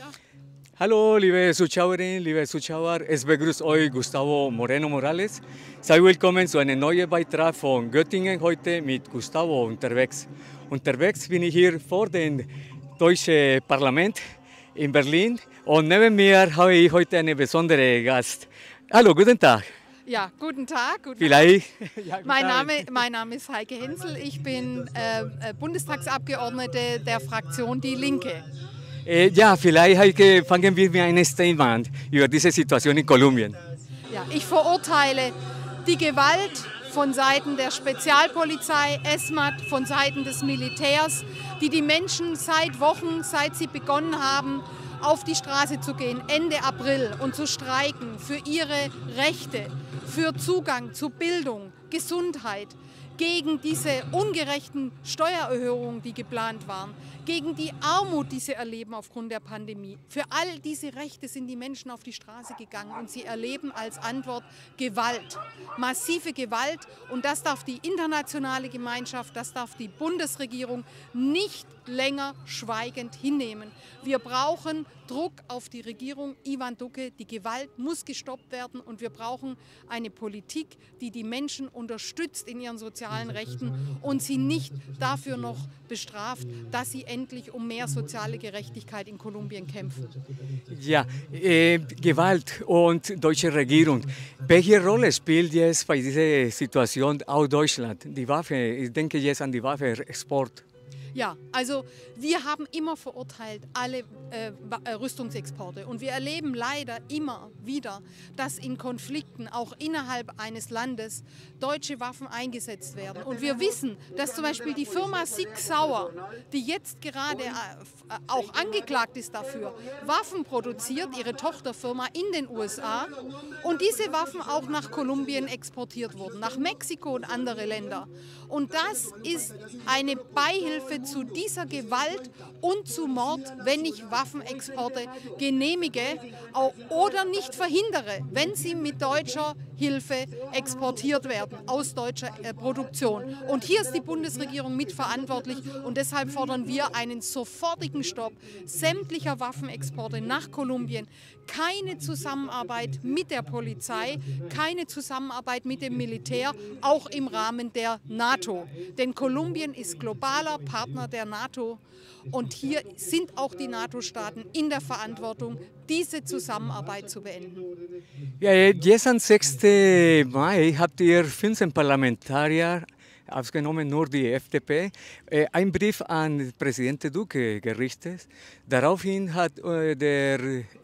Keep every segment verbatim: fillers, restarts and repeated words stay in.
Ja. Hallo, liebe Zuschauerinnen, liebe Zuschauer, es begrüßt euch Gustavo Moreno Morales. Sei willkommen zu einem neuen Beitrag von Göttingen heute mit Gustavo unterwegs. Unterwegs bin ich hier vor dem deutschen Parlament in Berlin und neben mir habe ich heute einen besonderen Gast. Hallo, guten Tag. Ja, guten Tag. Guten Vielleicht. Tag. Ja, guten mein, Tag. Name, mein Name ist Heike Hensel. Ich bin äh, Bundestagsabgeordnete der Fraktion Die Linke. Äh, ja, vielleicht Heike, fangen wir mit einem Statement über diese Situation in Kolumbien. Ja, ich verurteile die Gewalt von Seiten der Spezialpolizei, ESMAD, von Seiten des Militärs, die die Menschen seit Wochen, seit sie begonnen haben, auf die Straße zu gehen, Ende April und zu streiken für ihre Rechte, für Zugang zu Bildung, Gesundheit, gegen diese ungerechten Steuererhöhungen, die geplant waren, gegen die Armut, die sie erleben aufgrund der Pandemie. Für all diese Rechte sind die Menschen auf die Straße gegangen und sie erleben als Antwort Gewalt, massive Gewalt, und das darf die internationale Gemeinschaft, das darf die Bundesregierung nicht länger schweigend hinnehmen. Wir brauchen Druck auf die Regierung Iván Duque. Die Gewalt muss gestoppt werden und wir brauchen eine Politik, die die Menschen unterstützt in ihren sozialen Rechten und sie nicht dafür noch bestraft, dass sie endlich um mehr soziale Gerechtigkeit in Kolumbien kämpfen. Ja, äh, Gewalt und deutsche Regierung. Welche Rolle spielt jetzt bei dieser Situation auch Deutschland? Die Waffe, ich denke jetzt an die Waffenexport. Ja, also wir haben immer verurteilt alle äh, Rüstungsexporte und wir erleben leider immer wieder, dass in Konflikten auch innerhalb eines Landes deutsche Waffen eingesetzt werden. Und wir wissen, dass zum Beispiel die Firma Sig Sauer, die jetzt gerade äh, auch angeklagt ist dafür, Waffen produziert, ihre Tochterfirma in den U S A, und diese Waffen auch nach Kolumbien exportiert wurden, nach Mexiko und andere Länder. Und das ist eine Beihilfe zu dieser Gewalt und zu Mord, wenn ich Waffenexporte genehmige oder nicht verhindere, wenn sie mit deutscher Hilfe exportiert werden, aus deutscher Produktion. Und hier ist die Bundesregierung mitverantwortlich und deshalb fordern wir einen sofortigen Stopp sämtlicher Waffenexporte nach Kolumbien, keine Zusammenarbeit mit der Polizei, keine Zusammenarbeit mit dem Militär, auch im Rahmen der NATO. Denn Kolumbien ist globaler Partner der NATO und hier sind auch die NATO-Staaten in der Verantwortung, diese Zusammenarbeit zu beenden. Ja, jetzt am sechsten Mai habt ihr fünfzehn Parlamentarier, ausgenommen nur die F D P, einen Brief an Präsident Duque gerichtet. Daraufhin hat der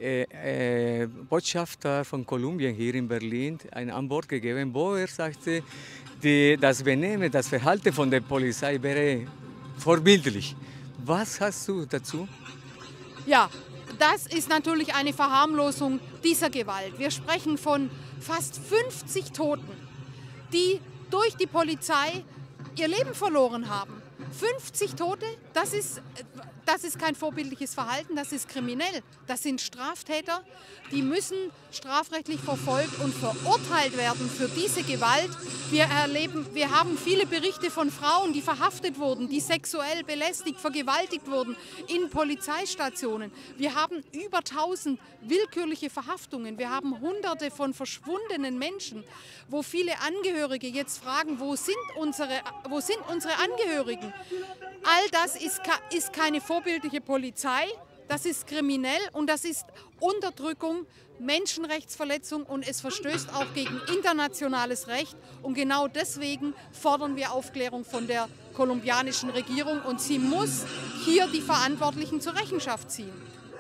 äh, äh, Botschafter von Kolumbien hier in Berlin eine Antwort gegeben, wo er sagte, die, das Benehmen, das Verhalten von der Polizei wäre vorbildlich. Was hast du dazu? Ja, das ist natürlich eine Verharmlosung dieser Gewalt. Wir sprechen von fast fünfzig Toten, die durch die Polizei ihr Leben verloren haben. fünfzig Tote, das ist, das ist kein vorbildliches Verhalten, das ist kriminell. Das sind Straftäter, die müssen strafrechtlich verfolgt und verurteilt werden für diese Gewalt. Wir erleben, wir haben viele Berichte von Frauen, die verhaftet wurden, die sexuell belästigt, vergewaltigt wurden in Polizeistationen. Wir haben über tausend willkürliche Verhaftungen. Wir haben Hunderte von verschwundenen Menschen, wo viele Angehörige jetzt fragen, wo sind unsere, wo sind unsere Angehörigen? All das ist, ist keine vorbildliche Polizei, das ist kriminell und das ist Unterdrückung, Menschenrechtsverletzung und es verstößt auch gegen internationales Recht. Und genau deswegen fordern wir Aufklärung von der kolumbianischen Regierung und sie muss hier die Verantwortlichen zur Rechenschaft ziehen.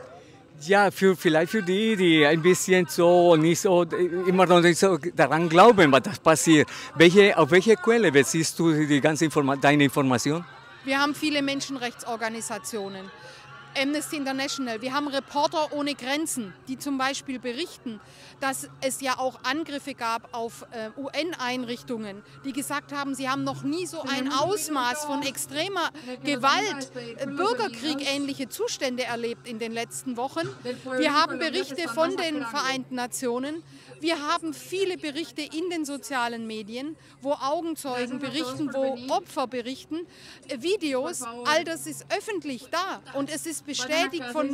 Ja, für, vielleicht für die, die ein bisschen so nicht so immer noch nicht so daran glauben, was das passiert. Welche, auf welche Quelle beziehst du die ganze Informa deine Information? Wir haben viele Menschenrechtsorganisationen, Amnesty International, wir haben Reporter ohne Grenzen, die zum Beispiel berichten, dass es ja auch Angriffe gab auf äh, U N-Einrichtungen, die gesagt haben, sie haben noch nie so ein Ausmaß von extremer Gewalt, äh, Bürgerkrieg-ähnliche Zustände erlebt in den letzten Wochen. Wir haben Berichte von den Vereinten Nationen. Wir haben viele Berichte in den sozialen Medien, wo Augenzeugen berichten, wo Opfer berichten, Videos, all das ist öffentlich da und es ist bestätigt von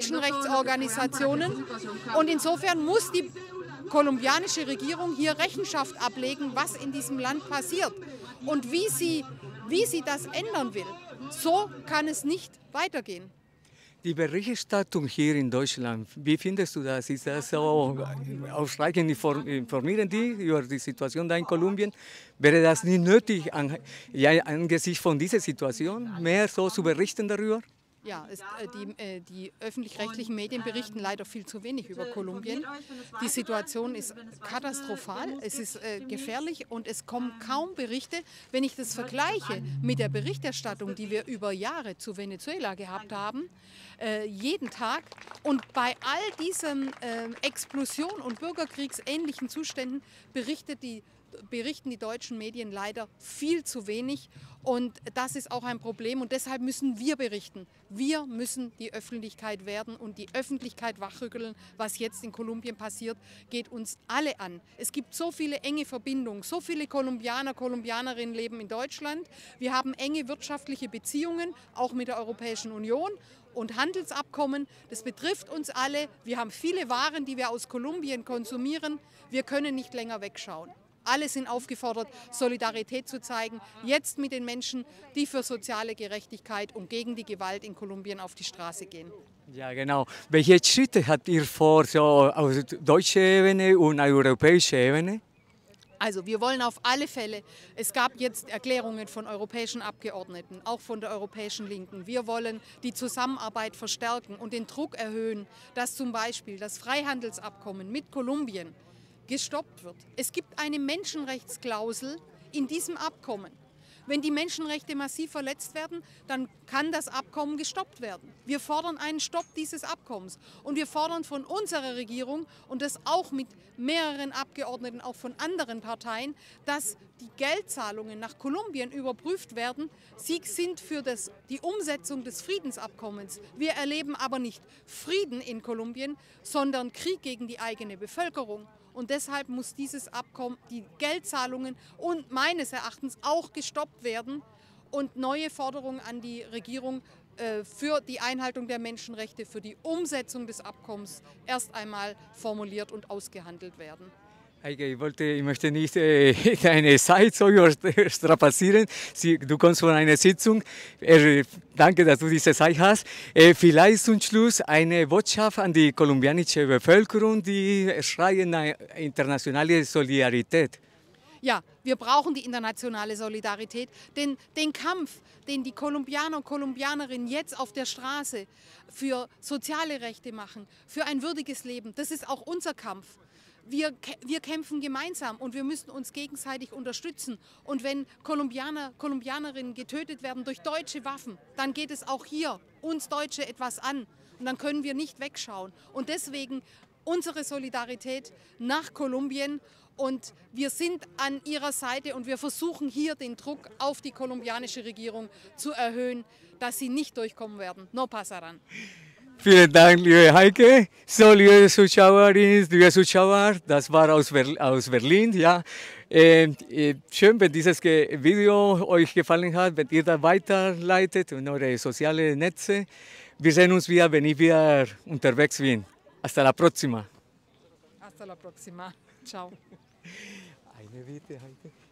Menschenrechtsorganisationen. Und insofern muss die kolumbianische Regierung hier Rechenschaft ablegen, was in diesem Land passiert und wie sie, wie sie das ändern will. So kann es nicht weitergehen. Die Berichterstattung hier in Deutschland, wie findest du das? Ist das so ausreichend informieren die über die Situation da in Kolumbien? Wäre das nicht nötig, an, ja, angesichts von dieser Situation mehr so zu berichten darüber? Ja, es, äh, die, äh, die öffentlich-rechtlichen Medien berichten leider viel zu wenig über Kolumbien. Die Situation ist katastrophal, es ist äh, gefährlich und es kommen kaum Berichte. Wenn ich das vergleiche mit der Berichterstattung, die wir über Jahre zu Venezuela gehabt haben, äh, jeden Tag, und bei all diesen äh, Explosion- und bürgerkriegsähnlichen Zuständen berichtet die berichten die deutschen Medien leider viel zu wenig, und das ist auch ein Problem, und deshalb müssen wir berichten. Wir müssen die Öffentlichkeit werden und die Öffentlichkeit wachrütteln. Was jetzt in Kolumbien passiert, geht uns alle an. Es gibt so viele enge Verbindungen, so viele Kolumbianer, Kolumbianerinnen leben in Deutschland. Wir haben enge wirtschaftliche Beziehungen, auch mit der Europäischen Union. Und Handelsabkommen, das betrifft uns alle. Wir haben viele Waren, die wir aus Kolumbien konsumieren. Wir können nicht länger wegschauen. Alle sind aufgefordert, Solidarität zu zeigen, jetzt mit den Menschen, die für soziale Gerechtigkeit und gegen die Gewalt in Kolumbien auf die Straße gehen. Ja, genau. Welche Schritte habt ihr vor, so auf deutscher Ebene und europäischer Ebene? Also wir wollen auf alle Fälle, es gab jetzt Erklärungen von europäischen Abgeordneten, auch von der europäischen Linken. Wir wollen die Zusammenarbeit verstärken und den Druck erhöhen, dass zum Beispiel das Freihandelsabkommen mit Kolumbien gestoppt wird. Es gibt eine Menschenrechtsklausel in diesem Abkommen. Wenn die Menschenrechte massiv verletzt werden, dann kann das Abkommen gestoppt werden. Wir fordern einen Stopp dieses Abkommens. Und wir fordern von unserer Regierung, und das auch mit mehreren Abgeordneten, auch von anderen Parteien, dass die Geldzahlungen nach Kolumbien überprüft werden. Sie sind für das, die Umsetzung des Friedensabkommens. Wir erleben aber nicht Frieden in Kolumbien, sondern Krieg gegen die eigene Bevölkerung. Und deshalb muss dieses Abkommen, die Geldzahlungen und meines Erachtens auch gestoppt werden und neue Forderungen an die Regierung äh, für die Einhaltung der Menschenrechte, für die Umsetzung des Abkommens erst einmal formuliert und ausgehandelt werden. Heike, ich, wollte, ich möchte nicht äh, deine Zeit so strapazieren. Sie, du kommst von einer Sitzung. Äh, danke, dass du diese Zeit hast. Äh, vielleicht zum Schluss eine Botschaft an die kolumbianische Bevölkerung, die schreien nach internationale Solidarität. Ja, wir brauchen die internationale Solidarität, denn den Kampf, den die Kolumbianer und Kolumbianerinnen jetzt auf der Straße für soziale Rechte machen, für ein würdiges Leben, das ist auch unser Kampf. Wir, wir kämpfen gemeinsam und wir müssen uns gegenseitig unterstützen. Und wenn Kolumbianer, Kolumbianerinnen getötet werden durch deutsche Waffen, dann geht es auch hier uns Deutsche etwas an. Und dann können wir nicht wegschauen. Und deswegen unsere Solidarität nach Kolumbien. Und wir sind an ihrer Seite und wir versuchen hier den Druck auf die kolumbianische Regierung zu erhöhen, dass sie nicht durchkommen werden. No pasarán. Vielen Dank, liebe Heike. So, liebe Zuschauerinnen, liebe Zuschauer, das war aus, Ber aus Berlin. Ja. Äh, äh, schön, wenn dieses Video euch gefallen hat, wenn ihr da weiterleitet in eure sozialen Netze. Wir sehen uns wieder, wenn ich wieder unterwegs bin. Hasta la próxima. Hasta la próxima. Ciao. Eine Bitte, Heike.